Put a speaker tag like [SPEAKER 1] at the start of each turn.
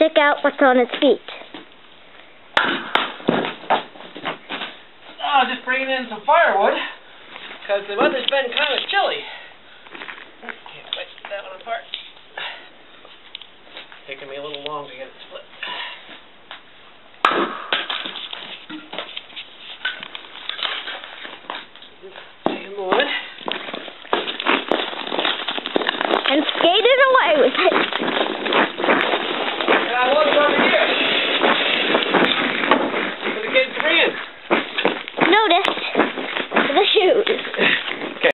[SPEAKER 1] check out what's on its feet.
[SPEAKER 2] Oh, just bringing in some firewood, because the weather's been kind of